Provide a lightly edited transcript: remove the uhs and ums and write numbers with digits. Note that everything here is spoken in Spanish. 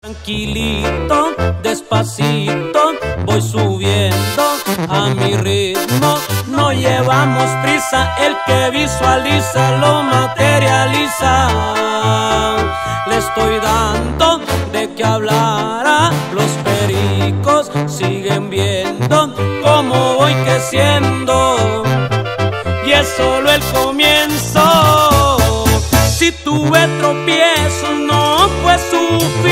Tranquilito, despacito, voy subiendo a mi ritmo. No llevamos prisa, el que visualiza lo materializa. Le estoy dando de qué hablar, los pericos siguen viendo cómo voy creciendo. Y es solo el comienzo. Si tuve tropiezos no fue su